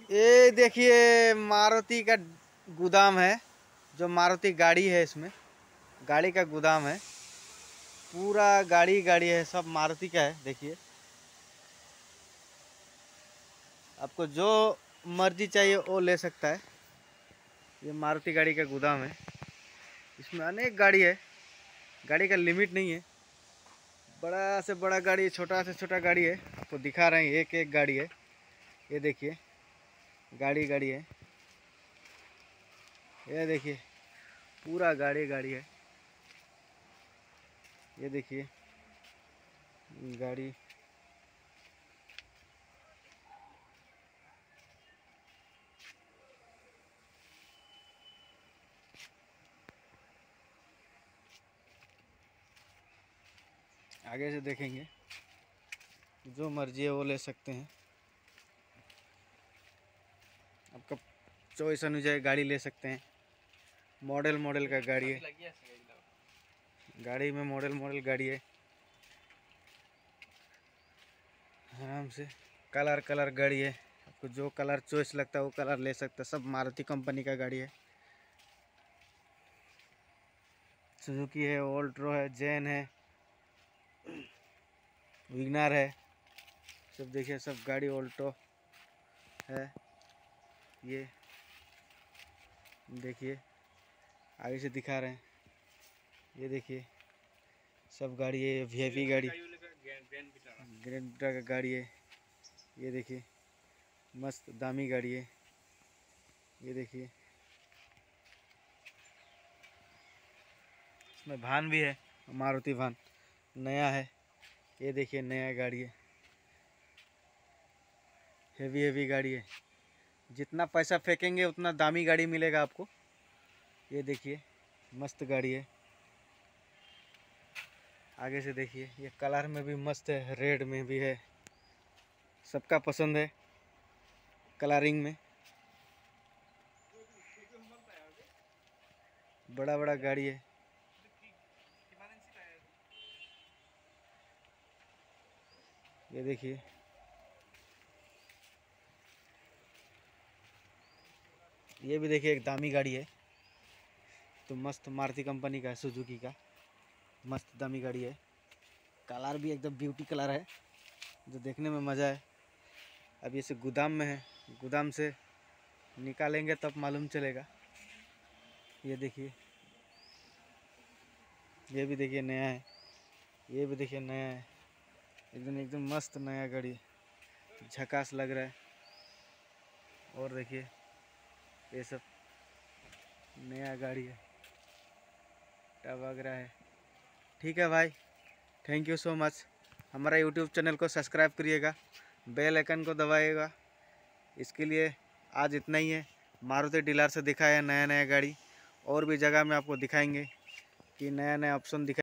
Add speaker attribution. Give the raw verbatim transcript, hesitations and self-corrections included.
Speaker 1: ये देखिए मारुति का गोदाम है, जो मारुति गाड़ी है, इसमें गाड़ी का गोदाम है, पूरा गाड़ी गाड़ी है, सब मारुति का है। देखिए आपको जो मर्जी चाहिए वो ले सकता है। ये मारुति गाड़ी का गोदाम है, इसमें अनेक गाड़ी है, गाड़ी का लिमिट नहीं है। बड़ा से बड़ा गाड़ी, छोटा से छोटा गाड़ी है, आपको दिखा रहे हैं, एक एक गाड़ी है। ये देखिए गाड़ी गाड़ी है, ये देखिए पूरा गाड़ी गाड़ी है। ये देखिए गाड़ी, आगे से देखेंगे, जो मर्जी है वो ले सकते हैं। आपका चॉइस अनुसार गाड़ी ले सकते हैं। मॉडल मॉडल का गाड़ी है, गाड़ी में मॉडल मॉडल गाड़ी है, आराम से कलर कलर गाड़ी है। आपको जो कलर चॉइस लगता है वो कलर ले सकते हैं। सब मारुति कंपनी का गाड़ी है। सुजुकी है, ऑल्ट्रो है, जेन है, विगनर है, सब देखिए सब गाड़ी ऑल्टो है। ये देखिए आगे से दिखा रहे हैं, ये देखिए सब गाड़ी है। वीआईपी गाड़ी, ग्रैंड विटा का गाड़ी है। ये देखिए मस्त दामी गाड़ी है। ये देखिए इसमें भान भी है, मारुति भान नया है। ये देखिए नया गाड़ी है, हेवी हेवी गाड़ी है। जितना पैसा फेंकेंगे उतना दामी गाड़ी मिलेगा आपको। ये देखिए मस्त गाड़ी है। आगे से देखिए, ये कलर में भी मस्त है, रेड में भी है, सबका पसंद है कलरिंग में। बड़ा बड़ा गाड़ी है। ये देखिए ये भी देखिए एक दामी गाड़ी है, तो मस्त मारुति कंपनी का है, सुजुकी का मस्त दामी गाड़ी है। कलर भी एकदम ब्यूटी कलर है, जो देखने में मज़ा है। अब ये से गोदाम में है, गोदाम से निकालेंगे तब मालूम चलेगा। ये देखिए ये भी देखिए नया है, ये भी देखिए नया है, एकदम एकदम मस्त नया गाड़ी, झकास लग रहा है। और देखिए ये सब नया गाड़ी है, वगैरह है। ठीक है भाई, थैंक यू सो मच। हमारा यूट्यूब चैनल को सब्सक्राइब करिएगा, बेल आइकन को दबाइएगा। इसके लिए आज इतना ही है। मारुति डीलर से दिखाया नया नया गाड़ी, और भी जगह में आपको दिखाएंगे कि नया नया ऑप्शन दिखा